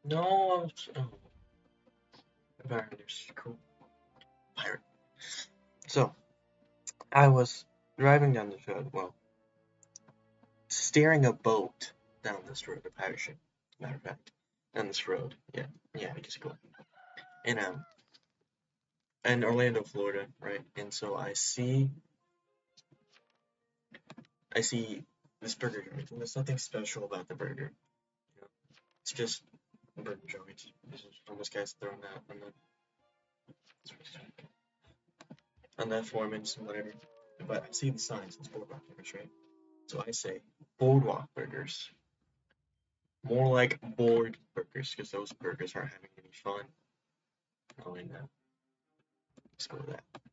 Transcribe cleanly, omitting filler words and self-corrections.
No, Pioneers, cool. Pirate. So, I was driving down this road, well, steering a boat down this road, a pirate ship, as a matter of fact, down this road. Yeah, I guess cool. And in Orlando, Florida, right? And so I see this burger joint, and there's nothing special about the burger. You know, it's just a burger joint. This is this guy's throwing that on that foreman's whatever. But I see the signs, it's boardwalk burgers, right? So I say boardwalk burgers. More like board burgers, because those burgers aren't having any fun. Oh, and let's go with that.